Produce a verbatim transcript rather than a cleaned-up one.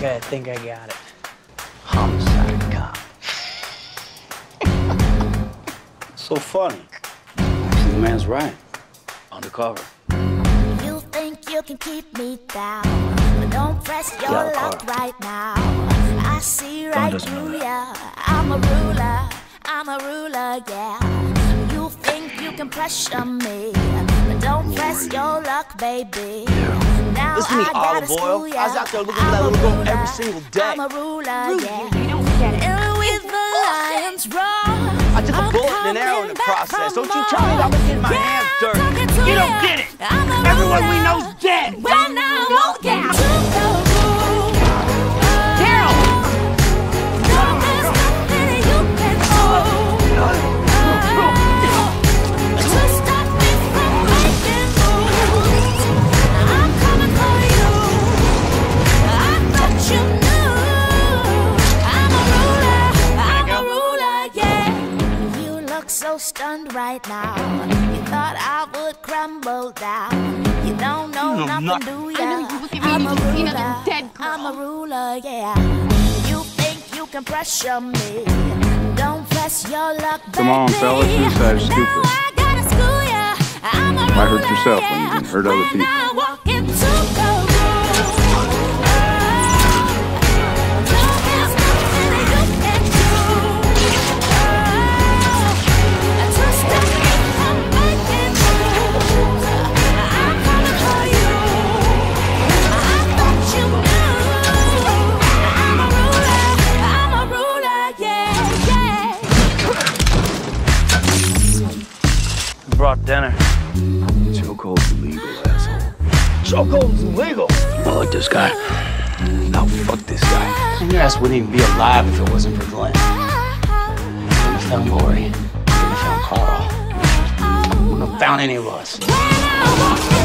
Okay, I think I got it. Homicide cop. So funny. Actually, the man's right. Undercover. You think you can keep me down, but don't press your Yeah, luck car. right now. I see right through ya. I'm a ruler, I'm a ruler, yeah. You think you can pressure me, but don't press your luck, baby. Now Listen to me, I gotta Olive school Oil. ya. I was out there looking for I'm that a little girl ruler, every single day. I'm a ruler, yeah. You don't get it. And with the lions roar, I took a I'm bullet and an arrow in the coming back process. for Don't you tell me that I was getting my more. hands Yeah, dirty. I'm talking to You don't ya. get it. I'm a Everyone we ruler. know's dead. When I walk out to the room, Daryl! no, there's nothing you can do to stop me from making moves. I'm coming for you. I thought you knew. I'm a ruler. I'm a ruler, yeah. You look so stunned right now. You thought I would crumble down. You don't know You know nothing, nothing. do I ya? know you look at me I'm and a you see ruler. another dead girl. I'm a ruler, yeah. You think you can pressure me? Don't press your luck, baby. Come on, fellas, suicide is stupid. Now I gotta school ya. I'm a Might hurt ruler, yourself when you yeah. can hurt other When people. I walk into the room, no, there's nothing you can do to stop me from making moves. I'm coming for you. I thought you knew. I'm a ruler. I'm a ruler. Yeah, yeah. Brought dinner. Chokehold's illegal, asshole. Chokehold's illegal. I like this guy. No, fuck this guy. Your ass wouldn't even be alive if it wasn't for Glenn. When we found Lori, when we found Carl, we wouldn't have found any of us. When I walk